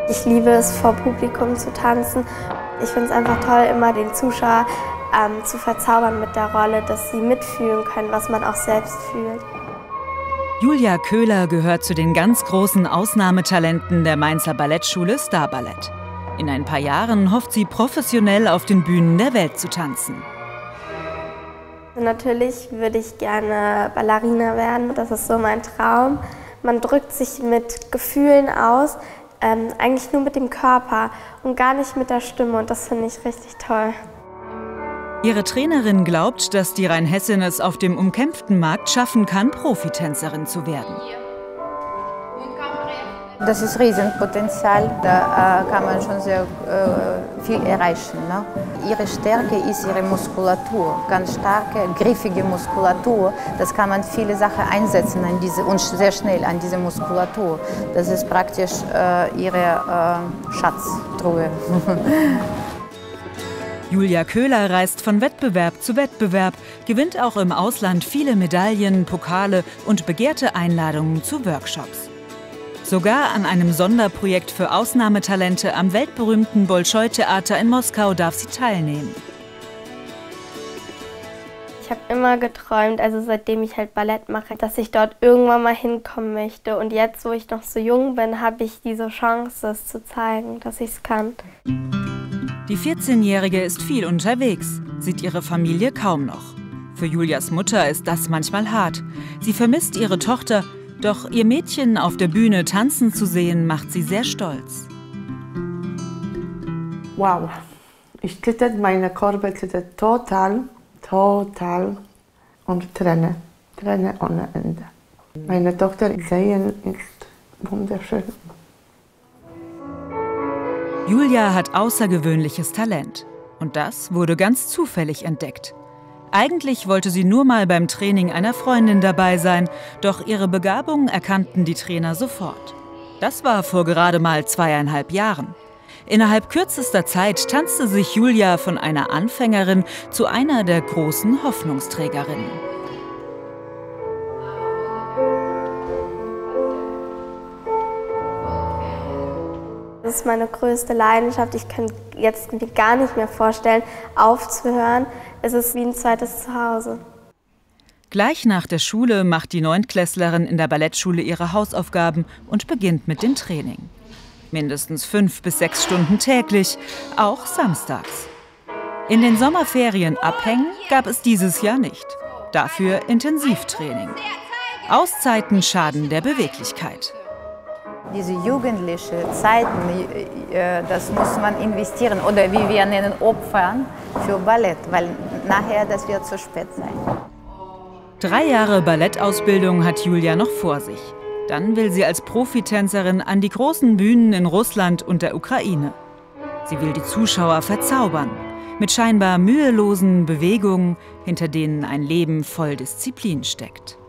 Ich liebe es, vor Publikum zu tanzen. Ich finde es einfach toll, immer den Zuschauer zu verzaubern mit der Rolle, dass sie mitfühlen können, was man auch selbst fühlt. Julia Köhler gehört zu den ganz großen Ausnahmetalenten der Mainzer Ballettschule Star Ballett. In ein paar Jahren hofft sie, professionell auf den Bühnen der Welt zu tanzen. Natürlich würde ich gerne Ballerina werden, das ist so mein Traum. Man drückt sich mit Gefühlen aus, eigentlich nur mit dem Körper und gar nicht mit der Stimme, und das finde ich richtig toll. Ihre Trainerin glaubt, dass die Rheinhessin es auf dem umkämpften Markt schaffen kann, Profitänzerin zu werden. Das ist Riesenpotenzial, da kann man schon sehr viel erreichen. Ne? Ihre Stärke ist ihre Muskulatur, ganz starke, griffige Muskulatur. Das kann man viele Sachen einsetzen an diese, und sehr schnell an diese Muskulatur. Das ist praktisch ihre Schatztruhe. Julia Köhler reist von Wettbewerb zu Wettbewerb, gewinnt auch im Ausland viele Medaillen, Pokale und begehrte Einladungen zu Workshops. Sogar an einem Sonderprojekt für Ausnahmetalente am weltberühmten Bolschoi-Theater in Moskau darf sie teilnehmen. Ich habe immer geträumt, also seitdem ich halt Ballett mache, dass ich dort irgendwann mal hinkommen möchte. Und jetzt, wo ich noch so jung bin, habe ich diese Chance, es zu zeigen, dass ich es kann. Die 14-Jährige ist viel unterwegs, sieht ihre Familie kaum noch. Für Julias Mutter ist das manchmal hart. Sie vermisst ihre Tochter, doch ihr Mädchen auf der Bühne tanzen zu sehen, macht sie sehr stolz. Wow, ich zittert, meine Körper zittert total und Tränen ohne Ende. Meine Tochter sehen ist wunderschön. Julia hat außergewöhnliches Talent. Und das wurde ganz zufällig entdeckt. Eigentlich wollte sie nur mal beim Training einer Freundin dabei sein, doch ihre Begabung erkannten die Trainer sofort. Das war vor gerade mal 2,5 Jahren. Innerhalb kürzester Zeit tanzte sich Julia von einer Anfängerin zu einer der großen Hoffnungsträgerinnen. Das ist meine größte Leidenschaft. Ich kann jetzt mir gar nicht mehr vorstellen, aufzuhören. Es ist wie ein zweites Zuhause. Gleich nach der Schule macht die Neuntklässlerin in der Ballettschule ihre Hausaufgaben und beginnt mit dem Training. Mindestens 5 bis 6 Stunden täglich, auch samstags. In den Sommerferien abhängen gab es dieses Jahr nicht. Dafür Intensivtraining. Auszeiten schaden der Beweglichkeit. Diese jugendliche Zeiten, das muss man investieren oder wie wir nennen, opfern für Ballett, weil nachher das wird zu spät sein. 3 Jahre Ballettausbildung hat Julia noch vor sich. Dann will sie als Profitänzerin an die großen Bühnen in Russland und der Ukraine. Sie will die Zuschauer verzaubern, mit scheinbar mühelosen Bewegungen, hinter denen ein Leben voll Disziplin steckt.